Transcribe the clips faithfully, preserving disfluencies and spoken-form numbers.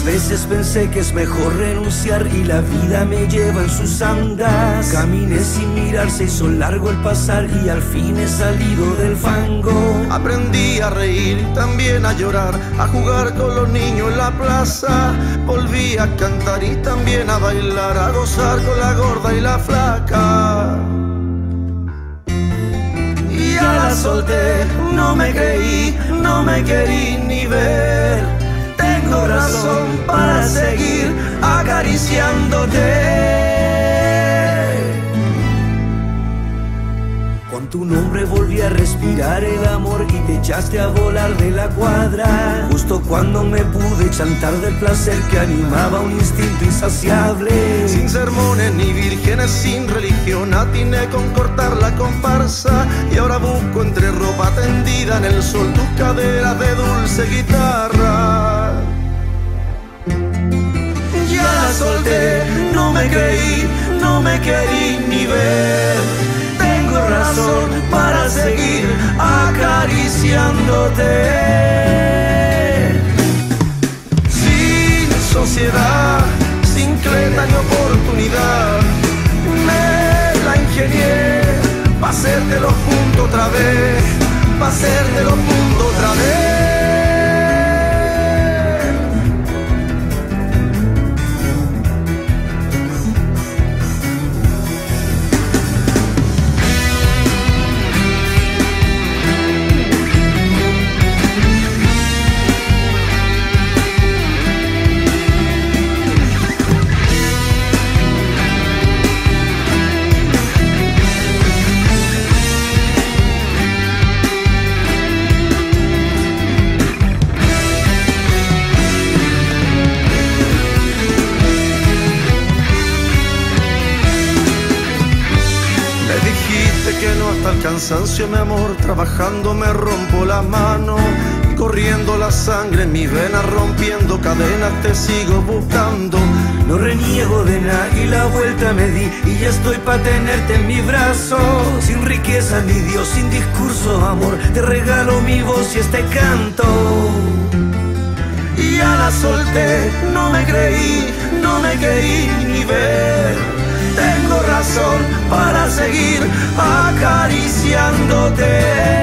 veces pensé que es mejor renunciar y la vida me lleva en sus andas. Caminé sin mirar, se hizo largo el pasar y al fin he salido del fango. Aprendí a reír y también a llorar, a jugar con los niños en la plaza. Volví a cantar y también a bailar, a gozar con la gorda y la flaca. Y ya la solté, no me creí, no me querí ni ver. Tengo razón para seguir acariciándote. Con tu nombre volví a respirar el amor y te echaste a volar de la cuadra. Justo cuando me pude chantar del placer que animaba un instinto insaciable. Sin sermones ni vírgenes, sin religión, atiné con cortar la comparsa. Y ahora busco entre ropa tendida en el sol tus caderas de dulce guitarra. Ya la solté, no me creí, no me querí ni ver. Tengo razón para seguir acariciándote. Sin sociedad, sin cleta ni oportunidad, me la ingenié pa' hacerte los puntos otra vez, pa' hacerte los puntos otra vez. Que no hasta el cansancio, mi amor, trabajando me rompo las manos, corriendo la sangre en mis venas, rompiendo cadenas, te sigo buscando. No reniego de nada y la vuelta me di y ya estoy pa' tenerte en mi brazo. Sin riqueza ni Dios, sin discurso, amor, te regalo mi voz y este canto. Y ya la solté, no me creí, no me querí ni ver. Tengo razón para seguir acariciándote.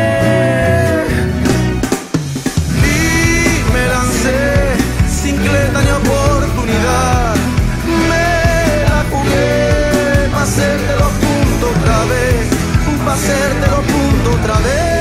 Y me lancé sin cleta ni oportunidad, me la jugué pa' hacerte los puntos otra vez, pa' hacerte los puntos otra vez.